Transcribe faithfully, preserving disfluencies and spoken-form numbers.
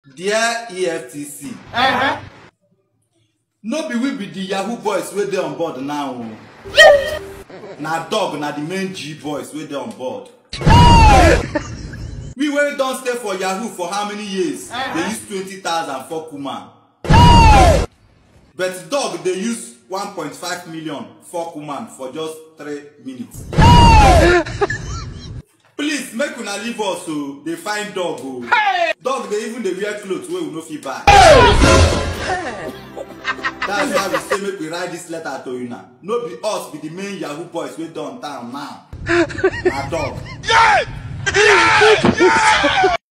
Dear E F T C, Uh-huh. no be we be the Yahoo boys wey dey on board now. Na dog na the main G boys wey dey on board. We wey don stay for Yahoo for how many years? Uh-huh. They use twenty thousand for Kuma. But dog they use one point five million for Kuma for just three minutes. Please make una leave us so they find dog. Oh. Hey! Dog they even they wear clothes wey we no fit buy. That's why we say make we write this letter to you now. No be us be the main Yahoo boys wey don town now. Na dog. Yeah! Yeah! Yeah!